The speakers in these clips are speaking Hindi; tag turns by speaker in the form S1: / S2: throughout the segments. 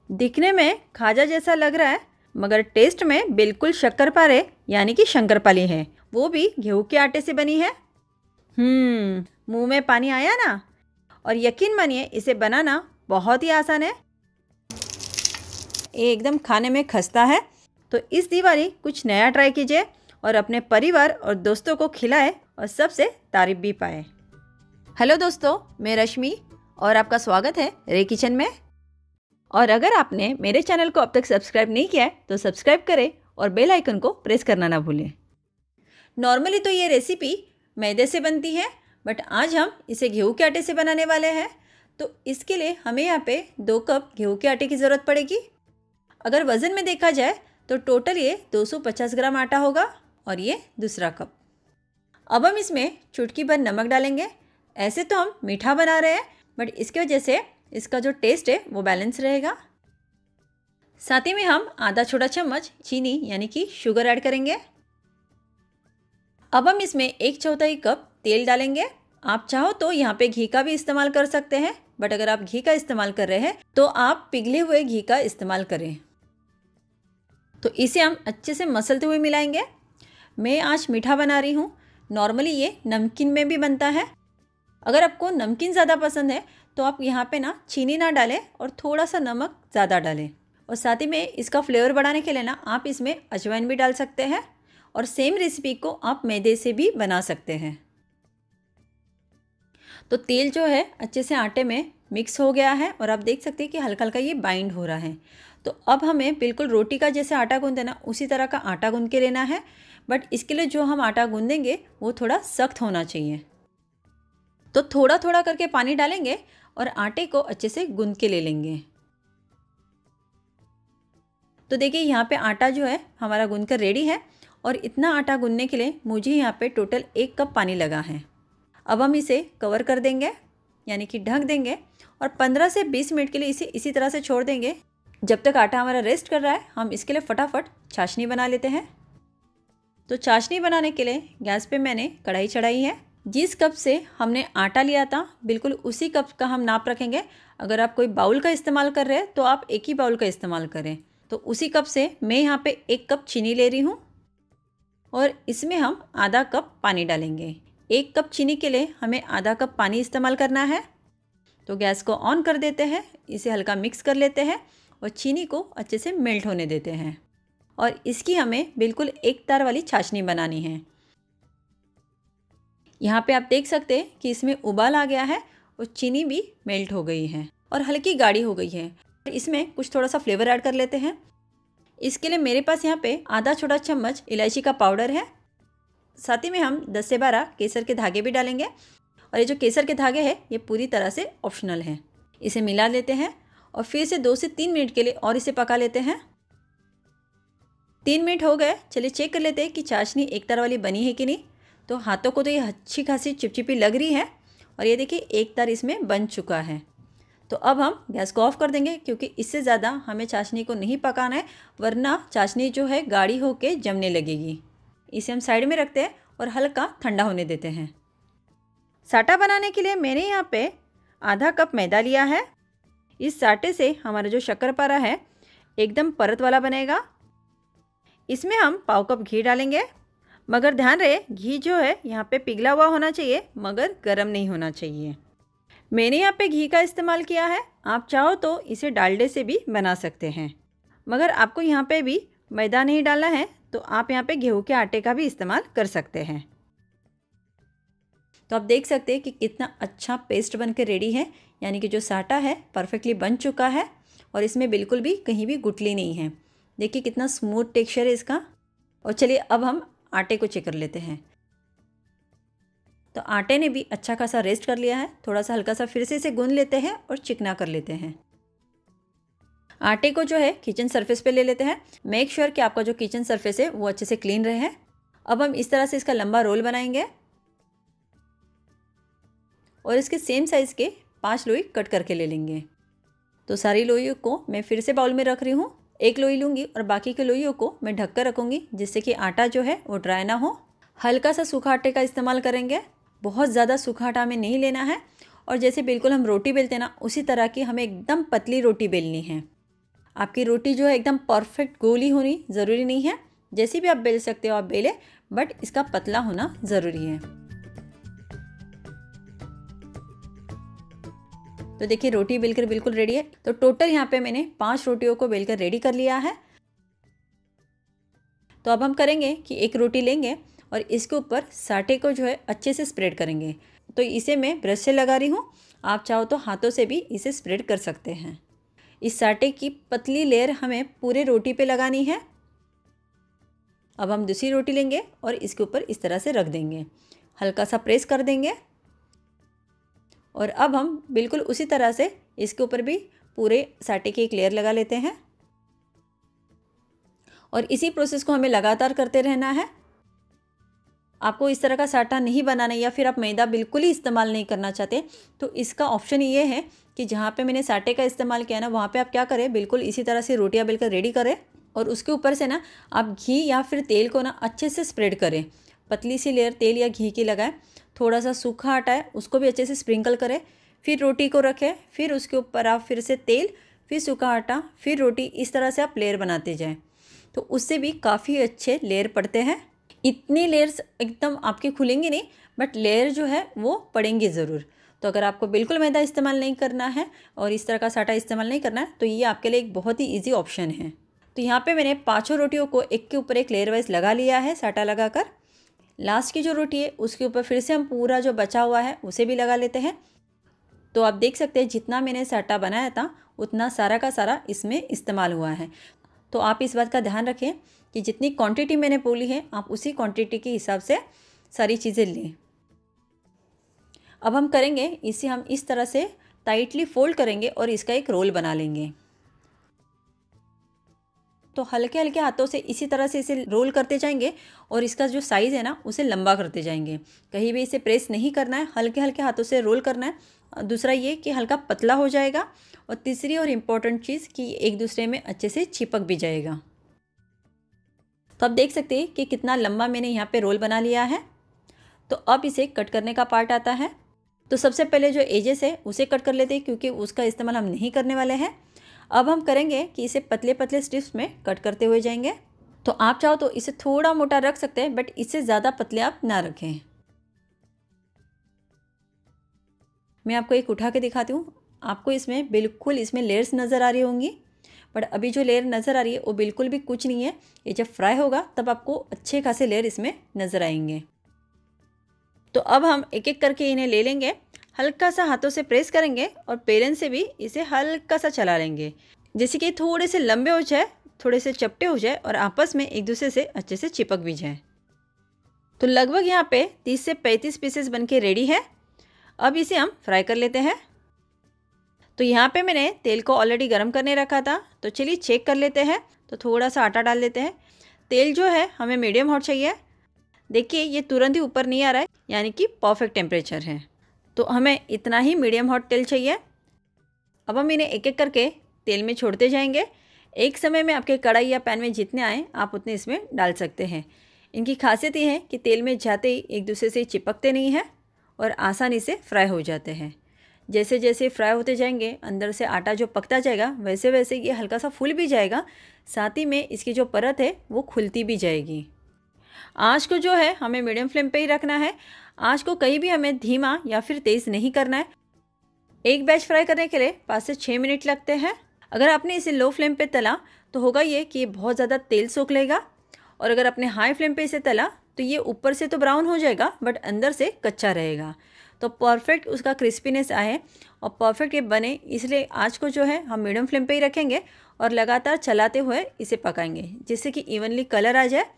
S1: दिखने में खाजा जैसा लग रहा है, मगर टेस्ट में बिल्कुल शक्करपारे यानी कि शंकरपाली है, वो भी गेहूं के आटे से बनी है। मुंह में पानी आया ना। और यकीन मानिए इसे बनाना बहुत ही आसान है, ये एकदम खाने में खस्ता है। तो इस दिवाली कुछ नया ट्राई कीजिए और अपने परिवार और दोस्तों को खिलाए और सबसे तारीफ भी पाए। हेलो दोस्तों, मैं रश्मि और आपका स्वागत है रे किचन में। और अगर आपने मेरे चैनल को अब तक सब्सक्राइब नहीं किया है तो सब्सक्राइब करें और बेल आइकन को प्रेस करना ना भूलें। नॉर्मली तो ये रेसिपी मैदे से बनती है, बट आज हम इसे गेहूं के आटे से बनाने वाले हैं। तो इसके लिए हमें यहाँ पे 2 कप गेहूं के आटे की ज़रूरत पड़ेगी। अगर वज़न में देखा जाए तो टोटल ये 250 ग्राम आटा होगा और ये दूसरा कप। अब हम इसमें चुटकी भर नमक डालेंगे। ऐसे तो हम मीठा बना रहे हैं, बट इसकी वजह से इसका जो टेस्ट है वो बैलेंस रहेगा। साथ ही में हम आधा छोटा चम्मच चीनी यानी कि शुगर ऐड करेंगे। अब हम इसमें 1/4 कप तेल डालेंगे। आप चाहो तो यहाँ पे घी का भी इस्तेमाल कर सकते हैं, बट अगर आप घी का इस्तेमाल कर रहे हैं तो आप पिघले हुए घी का इस्तेमाल करें। तो इसे हम अच्छे से मसलते हुए मिलाएंगे। मैं आज मीठा बना रही हूँ, नॉर्मली ये नमकीन में भी बनता है। अगर आपको नमकीन ज़्यादा पसंद है तो आप यहाँ पे ना चीनी ना डालें और थोड़ा सा नमक ज़्यादा डालें। और साथ ही में इसका फ्लेवर बढ़ाने के लिए ना आप इसमें अजवाइन भी डाल सकते हैं। और सेम रेसिपी को आप मैदे से भी बना सकते हैं। तो तेल जो है अच्छे से आटे में मिक्स हो गया है और आप देख सकते हैं कि हल्का हल्का ये बाइंड हो रहा है। तो अब हमें बिल्कुल रोटी का जैसे आटा गूंदते ना उसी तरह का आटा गूंद के लेना है, बट इसके लिए जो हम आटा गूंदेंगे वो थोड़ा सख्त होना चाहिए। तो थोड़ा थोड़ा करके पानी डालेंगे और आटे को अच्छे से गूंद के ले लेंगे। तो देखिए यहाँ पे आटा जो है हमारा गूंद कर रेडी है और इतना आटा गूंदने के लिए मुझे यहाँ पे टोटल 1 कप पानी लगा है। अब हम इसे कवर कर देंगे यानी कि ढक देंगे और 15 से 20 मिनट के लिए इसे इसी तरह से छोड़ देंगे। जब तक आटा हमारा रेस्ट कर रहा है हम इसके लिए फटाफट चाशनी बना लेते हैं। तो चाशनी बनाने के लिए गैस पे मैंने कढ़ाई चढ़ाई है। जिस कप से हमने आटा लिया था बिल्कुल उसी कप का हम नाप रखेंगे। अगर आप कोई बाउल का इस्तेमाल कर रहे हैं तो आप एक ही बाउल का इस्तेमाल करें। तो उसी कप से मैं यहाँ पे 1 कप चीनी ले रही हूँ और इसमें हम आधा कप पानी डालेंगे। 1 कप चीनी के लिए हमें आधा कप पानी इस्तेमाल करना है। तो गैस को ऑन कर देते हैं, इसे हल्का मिक्स कर लेते हैं और चीनी को अच्छे से मेल्ट होने देते हैं। और इसकी हमें बिल्कुल एक तार वाली चाशनी बनानी है। यहाँ पे आप देख सकते हैं कि इसमें उबाल आ गया है और चीनी भी मेल्ट हो गई है और हल्की गाढ़ी हो गई है। इसमें कुछ थोड़ा सा फ्लेवर ऐड कर लेते हैं। इसके लिए मेरे पास यहाँ पे आधा छोटा चम्मच इलायची का पाउडर है। साथ ही में हम 10 से 12 केसर के धागे भी डालेंगे। और ये जो केसर के धागे हैं ये पूरी तरह से ऑप्शनल हैं। इसे मिला लेते हैं और फिर से 2 से 3 मिनट के लिए और इसे पका लेते हैं। 3 मिनट हो गए, चलिए चेक कर लेते हैं कि चाशनी एक तार वाली बनी है कि नहीं। तो हाथों को तो ये अच्छी खासी चिपचिपी लग रही है और ये देखिए एक तार इसमें बन चुका है। तो अब हम गैस को ऑफ कर देंगे क्योंकि इससे ज़्यादा हमें चाशनी को नहीं पकाना है, वरना चाशनी जो है गाढ़ी होके जमने लगेगी। इसे हम साइड में रखते हैं और हल्का ठंडा होने देते हैं। साटा बनाने के लिए मैंने यहाँ पे आधा कप मैदा लिया है। इस साटे से हमारा जो शक्करपारा है एकदम परत वाला बनेगा। इसमें हम पाव कप घी डालेंगे, मगर ध्यान रहे घी जो है यहाँ पे पिघला हुआ होना चाहिए मगर गर्म नहीं होना चाहिए। मैंने यहाँ पे घी का इस्तेमाल किया है, आप चाहो तो इसे डालडे से भी बना सकते हैं। मगर आपको यहाँ पे भी मैदा नहीं डालना है तो आप यहाँ पे गेहूं के आटे का भी इस्तेमाल कर सकते हैं। तो आप देख सकते हैं कि कितना अच्छा पेस्ट बन के रेडी है, यानी कि जो साटा है परफेक्टली बन चुका है और इसमें बिल्कुल भी कहीं भी गुठली नहीं है। देखिए कितना स्मूथ टेक्सचर है इसका। और चलिए अब हम आटे को चेक कर लेते हैं। तो आटे ने भी अच्छा खासा रेस्ट कर लिया है। थोड़ा सा हल्का सा फिर से इसे गूंद लेते हैं और चिकना कर लेते हैं। आटे को जो है किचन सरफेस पे ले लेते हैं। मेक श्योर कि आपका जो किचन सरफेस है वो अच्छे से क्लीन रहे। अब हम इस तरह से इसका लंबा रोल बनाएंगे और इसके सेम साइज़ के 5 लोई कट करके ले लेंगे। तो सारी लोइयों को मैं फिर से बाउल में रख रही हूँ। 1 लोई लूँगी और बाकी के लोइयों को मैं ढक कर रखूँगी जिससे कि आटा जो है वो ड्राई ना हो। हल्का सा सूखा आटे का इस्तेमाल करेंगे, बहुत ज़्यादा सूखा आटा हमें नहीं लेना है। और जैसे बिल्कुल हम रोटी बेलते हैं ना उसी तरह की हमें एकदम पतली रोटी बेलनी है। आपकी रोटी जो है एकदम परफेक्ट गोली होनी ज़रूरी नहीं है, जैसी भी आप बेल सकते हो आप बेले, बट इसका पतला होना ज़रूरी है। तो देखिए रोटी बेलकर बिल्कुल रेडी है। तो टोटल यहाँ पे मैंने 5 रोटियों को बेलकर रेडी कर लिया है। तो अब हम करेंगे कि एक रोटी लेंगे और इसके ऊपर साटे को जो है अच्छे से स्प्रेड करेंगे। तो इसे मैं ब्रश से लगा रही हूँ, आप चाहो तो हाथों से भी इसे स्प्रेड कर सकते हैं। इस साटे की पतली लेयर हमें पूरे रोटी पे लगानी है। अब हम दूसरी रोटी लेंगे और इसके ऊपर इस तरह से रख देंगे, हल्का सा प्रेस कर देंगे और अब हम बिल्कुल उसी तरह से इसके ऊपर भी पूरे साटे की एक लेयर लगा लेते हैं और इसी प्रोसेस को हमें लगातार करते रहना है। आपको इस तरह का साटा नहीं बनाना या फिर आप मैदा बिल्कुल ही इस्तेमाल नहीं करना चाहते तो इसका ऑप्शन ये है कि जहाँ पे मैंने साटे का इस्तेमाल किया ना, वहाँ पे आप क्या करें, बिल्कुल इसी तरह से रोटियां बेलकर रेडी करें और उसके ऊपर से ना आप घी या फिर तेल को ना अच्छे से स्प्रेड करें। पतली सी लेयर तेल या घी की लगाएं, थोड़ा सा सूखा आटा है उसको भी अच्छे से स्प्रिंकल करें, फिर रोटी को रखें, फिर उसके ऊपर आप फिर से तेल, फिर सूखा आटा, फिर रोटी, इस तरह से आप लेयर बनाते जाएं। तो उससे भी काफ़ी अच्छे लेयर पड़ते हैं। इतनी लेयर्स एकदम आपके खुलेंगी नहीं, बट लेयर जो है वो पड़ेंगी ज़रूर। तो अगर आपको बिल्कुल मैदा इस्तेमाल नहीं करना है और इस तरह का साटा इस्तेमाल नहीं करना है तो ये आपके लिए एक बहुत ही ईजी ऑप्शन है। तो यहाँ पे मैंने 5 रोटियों को एक के ऊपर एक लेयर वाइज लगा लिया है साटा लगाकर। लास्ट की जो रोटी है उसके ऊपर फिर से हम पूरा जो बचा हुआ है उसे भी लगा लेते हैं। तो आप देख सकते हैं जितना मैंने साटा बनाया था उतना सारा का सारा इसमें इस्तेमाल हुआ है। तो आप इस बात का ध्यान रखें कि जितनी क्वांटिटी मैंने बोली है आप उसी क्वांटिटी के हिसाब से सारी चीज़ें लें। अब हम करेंगे इसे हम इस तरह से टाइटली फोल्ड करेंगे और इसका एक रोल बना लेंगे। तो हल्के हल्के हाथों से इसी तरह से इसे रोल करते जाएंगे और इसका जो साइज़ है ना उसे लंबा करते जाएंगे। कहीं भी इसे प्रेस नहीं करना है, हल्के हल्के हाथों से रोल करना है। दूसरा ये कि हल्का पतला हो जाएगा और तीसरी और इम्पॉर्टेंट चीज़ कि एक दूसरे में अच्छे से चिपक भी जाएगा। तो आप देख सकते हैं कि कितना लंबा मैंने यहाँ पे रोल बना लिया है। तो अब इसे कट करने का पार्ट आता है। तो सबसे पहले जो एजेस है उसे कट कर लेते हैं क्योंकि उसका इस्तेमाल हम नहीं करने वाले हैं। अब हम करेंगे कि इसे पतले पतले स्ट्रिप्स में कट करते हुए जाएंगे। तो आप चाहो तो इसे थोड़ा मोटा रख सकते हैं, बट इससे ज़्यादा पतले आप ना रखें। मैं आपको एक उठा के दिखाती हूँ। आपको इसमें बिल्कुल इसमें लेयर्स नज़र आ रही होंगी, बट अभी जो लेयर नज़र आ रही है वो बिल्कुल भी कुछ नहीं है। ये जब फ्राई होगा तब आपको अच्छे खासे लेयर इसमें नज़र आएंगे। तो अब हम एक एक करके इन्हें ले लेंगे, हल्का सा हाथों से प्रेस करेंगे और पेलन से भी इसे हल्का सा चला लेंगे, जैसे कि थोड़े से लंबे हो जाए, थोड़े से चपटे हो जाए और आपस में एक दूसरे से अच्छे से चिपक भी जाए। तो लगभग यहाँ पे 30 से 35 पीसेस बनके रेडी है। अब इसे हम फ्राई कर लेते हैं। तो यहाँ पे मैंने तेल को ऑलरेडी गर्म करने रखा था, तो चलिए चेक कर लेते हैं। तो थोड़ा सा आटा डाल लेते हैं। तेल जो है हमें मीडियम हॉट चाहिए। देखिए ये तुरंत ही ऊपर नहीं आ रहा है, यानी कि परफेक्ट टेम्परेचर है। तो हमें इतना ही मीडियम हॉट तेल चाहिए। अब हम इन्हें एक एक करके तेल में छोड़ते जाएंगे। एक समय में आपके कढ़ाई या पैन में जितने आए आप उतने इसमें डाल सकते हैं। इनकी खासियत ये है कि तेल में जाते ही एक दूसरे से चिपकते नहीं हैं और आसानी से फ्राई हो जाते हैं। जैसे जैसे फ्राई होते जाएंगे अंदर से आटा जो पकता जाएगा वैसे वैसे ये हल्का सा फूल भी जाएगा, साथ ही में इसकी जो परत है वो खुलती भी जाएगी। आँच को जो है हमें मीडियम फ्लेम पे ही रखना है। आँच को कहीं भी हमें धीमा या फिर तेज़ नहीं करना है। एक बैच फ्राई करने के लिए 5 से 6 मिनट लगते हैं। अगर आपने इसे लो फ्लेम पे तला तो होगा ये कि ये बहुत ज़्यादा तेल सोख लेगा, और अगर आपने हाई फ्लेम पे इसे तला तो ये ऊपर से तो ब्राउन हो जाएगा बट अंदर से कच्चा रहेगा। तो परफेक्ट उसका क्रिस्पीनेस आए और परफेक्ट ये बने, इसलिए आँच को जो है हम मीडियम फ्लेम पे ही रखेंगे और लगातार चलाते हुए इसे पकाएंगे जिससे कि इवनली कलर आ जाए।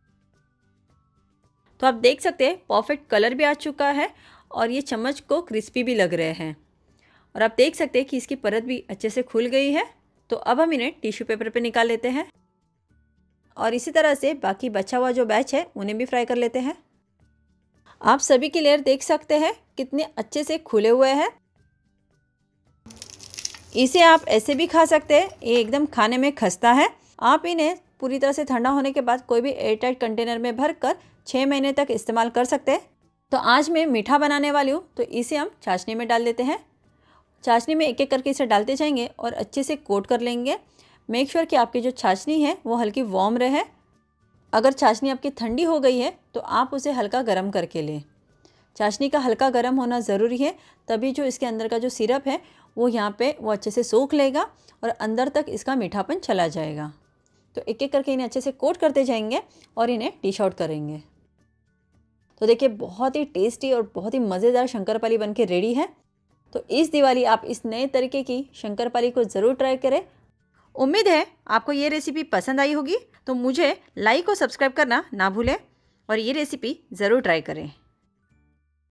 S1: तो आप देख सकते हैं परफेक्ट कलर भी आ चुका है और ये चम्मच को क्रिस्पी भी लग रहे हैं, और आप देख सकते हैं कि इसकी परत भी अच्छे से खुल गई है। तो अब हम इन्हें टिश्यू पेपर पे निकाल लेते हैं और इसी तरह से बाकी बचा हुआ जो बैच है उन्हें भी फ्राई कर लेते हैं। आप सभी की लेयर देख सकते हैं कितने अच्छे से खुले हुए हैं। इसे आप ऐसे भी खा सकते हैं, ये एकदम खाने में खस्ता है। आप इन्हें पूरी तरह से ठंडा होने के बाद कोई भी एयरटाइट कंटेनर में भरकर 6 महीने तक इस्तेमाल कर सकते हैं। तो आज मैं मीठा बनाने वाली हूँ, तो इसे हम चाशनी में डाल देते हैं। चाशनी में एक एक करके इसे डालते जाएंगे और अच्छे से कोट कर लेंगे। मेक श्योर कि आपकी जो चाशनी है वो हल्की वार्म रहे। अगर चाशनी आपकी ठंडी हो गई है तो आप उसे हल्का गर्म करके लें। चाशनी का हल्का गर्म होना ज़रूरी है, तभी जो इसके अंदर का जो सिरप है वो यहाँ पे वो अच्छे से सोख लेगा और अंदर तक इसका मीठापन चला जाएगा। तो एक एक करके इन्हें अच्छे से कोट करते जाएंगे और इन्हें डिश आउट करेंगे। तो देखिए बहुत ही टेस्टी और बहुत ही मज़ेदार शंकरपाली बनके रेडी है। तो इस दिवाली आप इस नए तरीके की शंकरपाली को ज़रूर ट्राई करें। उम्मीद है आपको ये रेसिपी पसंद आई होगी। तो मुझे लाइक और सब्सक्राइब करना ना भूलें और ये रेसिपी ज़रूर ट्राई करें।